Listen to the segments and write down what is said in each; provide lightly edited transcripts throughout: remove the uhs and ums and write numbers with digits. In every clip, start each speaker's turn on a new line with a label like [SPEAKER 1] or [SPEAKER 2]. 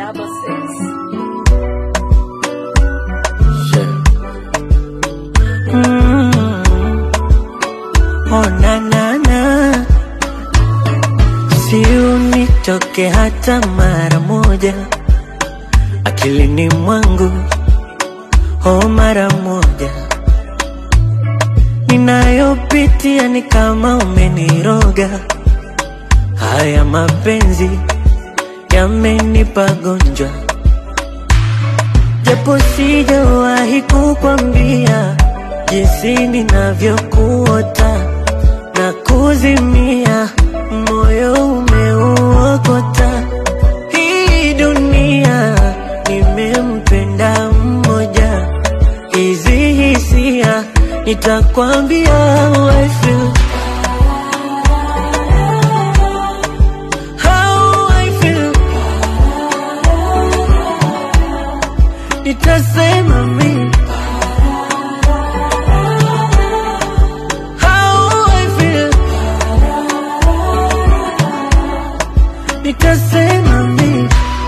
[SPEAKER 1] Oh na na na, si unitoke hata mara moja akilini mwangu, oh mara moja. Ninayopitia ni kama umeniroga, haya mapenzi yamenipa gonjwa. Japo sijawahi kukwambia jinsi ninavyokuota na kuzimia, moyo umeuokota. Hii dunia nimempenda mmoja, hizi hisia nitakwambia how I feel. How I feel. Nitasema mimi nitasema mimi.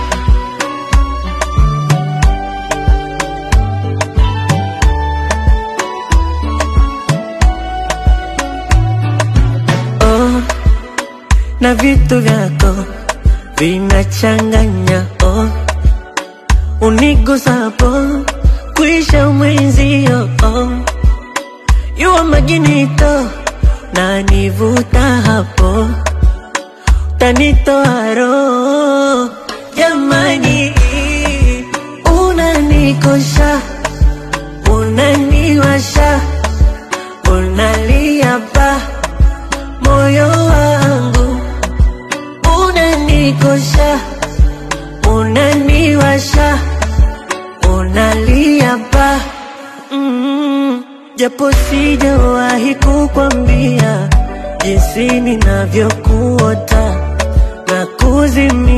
[SPEAKER 1] Oh, na vitu vyako vinachanganya. Oh, unigusapo kuisha mwenzio. Oh, yuwa maginito na nivuta hapo, tanitoa roho. Jamani, unanikosha, unaniwasha, unalia pa moyo wangu. Unanikosha, unaniwasha, unalia pa japo sijawahi kukwambia jinsi ninavyokuota na kuzimia.